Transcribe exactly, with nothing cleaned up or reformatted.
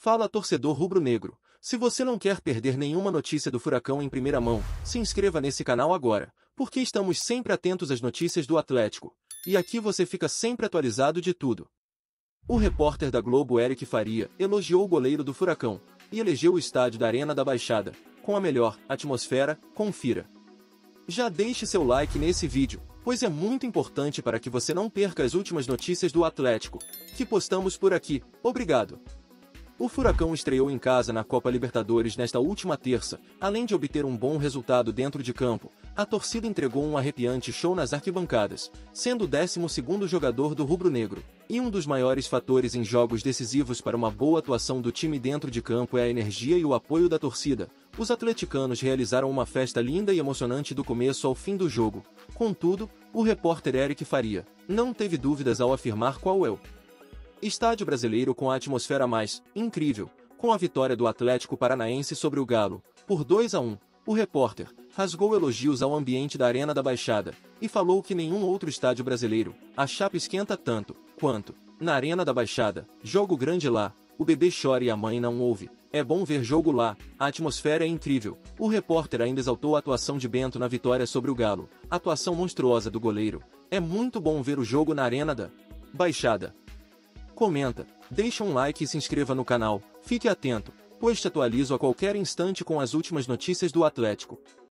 Fala, torcedor rubro-negro. Se você não quer perder nenhuma notícia do Furacão em primeira mão, se inscreva nesse canal agora, porque estamos sempre atentos às notícias do Atlético, e aqui você fica sempre atualizado de tudo. O repórter da Globo Eric Faria elogiou o goleiro do Furacão e elegeu o estádio da Arena da Baixada com a melhor atmosfera. Confira. Já deixe seu like nesse vídeo, pois é muito importante para que você não perca as últimas notícias do Atlético que postamos por aqui. Obrigado. O Furacão estreou em casa na Copa Libertadores nesta última terça. Além de obter um bom resultado dentro de campo, a torcida entregou um arrepiante show nas arquibancadas, sendo o décimo segundo jogador do rubro-negro. E um dos maiores fatores em jogos decisivos para uma boa atuação do time dentro de campo é a energia e o apoio da torcida. Os atleticanos realizaram uma festa linda e emocionante do começo ao fim do jogo. Contudo, o repórter Eric Faria não teve dúvidas ao afirmar qual é o estádio brasileiro com a atmosfera mais incrível, com a vitória do Atlético Paranaense sobre o Galo, por dois a um. O repórter rasgou elogios ao ambiente da Arena da Baixada e falou que nenhum outro estádio brasileiro a chapa esquenta tanto quanto na Arena da Baixada. Jogo grande lá, o bebê chora e a mãe não ouve. É bom ver jogo lá, a atmosfera é incrível. O repórter ainda exaltou a atuação de Bento na vitória sobre o Galo. Atuação monstruosa do goleiro. É muito bom ver o jogo na Arena da Baixada. Comenta, deixa um like e se inscreva no canal. Fique atento, pois te atualizo a qualquer instante com as últimas notícias do Atlético.